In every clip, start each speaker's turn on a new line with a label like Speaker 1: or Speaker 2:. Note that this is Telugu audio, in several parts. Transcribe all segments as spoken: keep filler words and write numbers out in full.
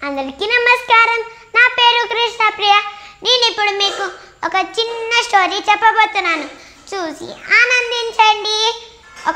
Speaker 1: అందరికీ నమస్కారం. నా పేరు కృష్ణప్రియ. నేను ఇప్పుడు మీకు ఒక చిన్న స్టోరీ చెప్పబోతున్నాను. చూసి ఆనందించండి. ఒక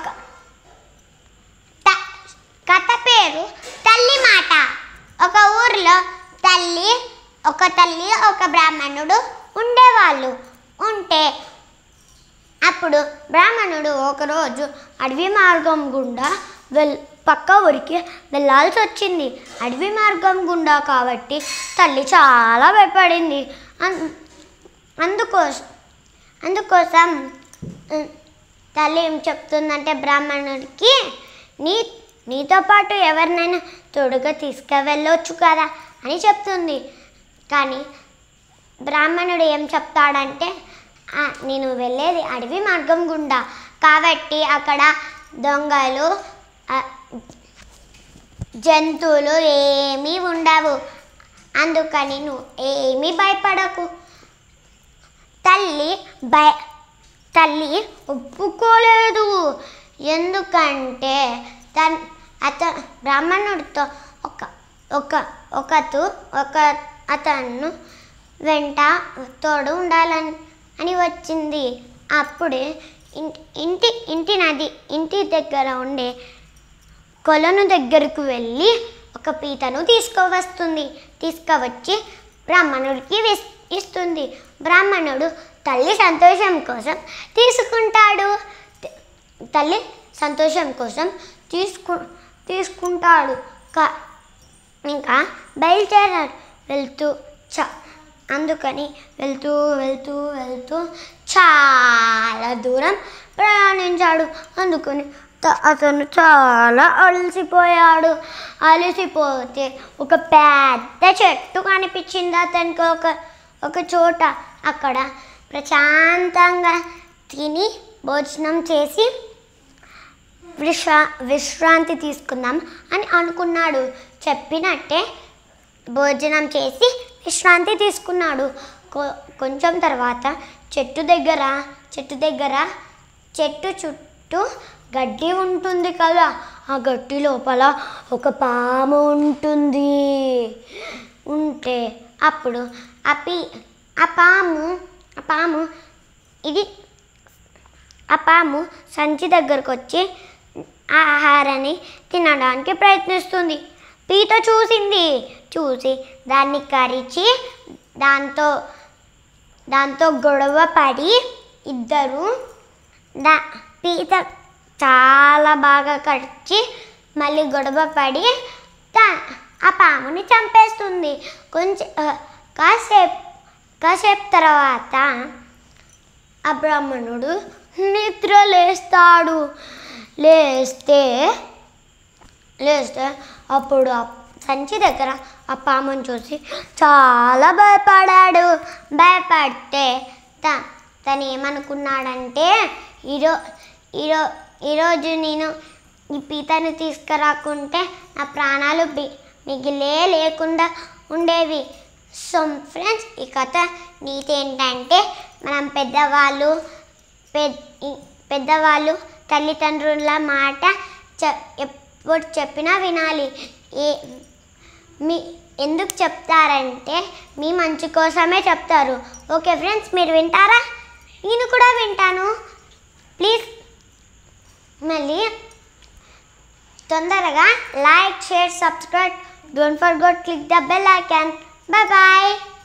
Speaker 1: కథ పేరు తల్లి మాట. ఒక ఊరిలో తల్లి ఒక తల్లి ఒక బ్రాహ్మణుడు ఉండేవాళ్ళు. ఉంటే అప్పుడు బ్రాహ్మణుడు ఒకరోజు అడవి మార్గం గుండా వెల్ పక్క ఊరికి వెళ్ళాల్సి వచ్చింది. అడవి మార్గం గుండా కాబట్టి తల్లి చాలా భయపడింది. అందుకోసం అందుకోసం తల్లి ఏం చెప్తుందంటే బ్రాహ్మణుడికి, నీ నీతో పాటు ఎవరినైనా తోడుగా తీసుకువెళ్ళొచ్చు కదా అని చెప్తుంది. కానీ బ్రాహ్మణుడు ఏం చెప్తాడంటే, నేను వెళ్ళేది అడవి మార్గం గుండా కాబట్టి అక్కడ దొంగలు జంతువులు ఏమీ ఉండవు, అందుకని నువ్వు ఏమీ భయపడకు. తల్లి భయ తల్లి ఒప్పుకోలేదు. ఎందుకంటే తన్ అత బ్రాహ్మణుడితో ఒక ఒక ఒకతు ఒక అతను వెంట తోడు ఉండాలని అని వచ్చింది. అప్పుడే ఇంటి ఇంటి నది ఇంటి దగ్గర ఉండే కొలను దగ్గరకు వెళ్ళి ఒక పీతను తీసుకువస్తుంది. తీసుకువచ్చి బ్రాహ్మణుడికి ఇస్తుంది. బ్రాహ్మణుడు తల్లి సంతోషం కోసం తీసుకుంటాడు. తల్లి సంతోషం కోసం తీసుకు తీసుకుంటాడు ఇంకా బయలుదేరాడు. వెళ్తూ చ అందుకని వెళ్తూ వెళ్తూ వెళ్తూ చాలా దూరం ప్రయాణించాడు. అందుకని అతను చాలా అలసిపోయాడు. అలసిపోతే ఒక పెద్ద చెట్టు కనిపించింది అతనికి. ఒక ఒక చోట అక్కడ ప్రశాంతంగా తిని భోజనం చేసి విశ్రా విశ్రాంతి తీసుకుందాం అని అనుకున్నాడు. చెప్పినట్టే భోజనం చేసి విశ్రాంతి తీసుకున్నాడు. కొంచెం తర్వాత చెట్టు దగ్గర చెట్టు దగ్గర చెట్టు చుట్టూ గడ్డి ఉంటుంది కదా, ఆ గడ్డి లోపల ఒక పాము ఉంటుంది. ఉంటే అప్పుడు ఆ పీ ఆ పాము ఆ పాము ఇది ఆ పాము సంచి దగ్గరకు వచ్చి ఆహారాన్ని తినడానికి ప్రయత్నిస్తుంది. పీత చూసింది. చూసి దాన్ని కరిచి దాంతో దాంతో గొడవ పడి ఇద్దరు దా పీత చాలా బాగా కరిచి మళ్ళీ గొడవ పడి దా ఆ పాముని చంపేస్తుంది. కొంచెం కాసేపు కాసేపు తర్వాత ఆ బ్రాహ్మణుడు నిద్ర లేస్తాడు. లేస్తే లేస్తే అప్పుడు ఆ సంచి దగ్గర ఆ పాముని చూసి చాలా భయపడాడు. భయపడితే త తను ఏమనుకున్నాడంటే, ఈరో ఈరో ఈరోజు నేను ఈ పీతను తీసుకురాకుంటే నా ప్రాణాలు మిగిలే లేకుండా ఉండేవి. సో ఫ్రెండ్స్, ఈ కథ నీతి ఏంటంటే, మనం పెద్దవాళ్ళు పెద్దవాళ్ళు తల్లిదండ్రుల మాట చె ఎప్పుడు చెప్పినా వినాలి. ఏ మీ ఎందుకు చెప్తారంటే మీ మంచి కోసమే చెప్తారు. ఓకే ఫ్రెండ్స్, మీరు వింటారా? నేను కూడా వింటాను. ప్లీజ్ మళ్ళీ తొందరగా like, share, subscribe. Don't forget click the bell icon. Bye bye.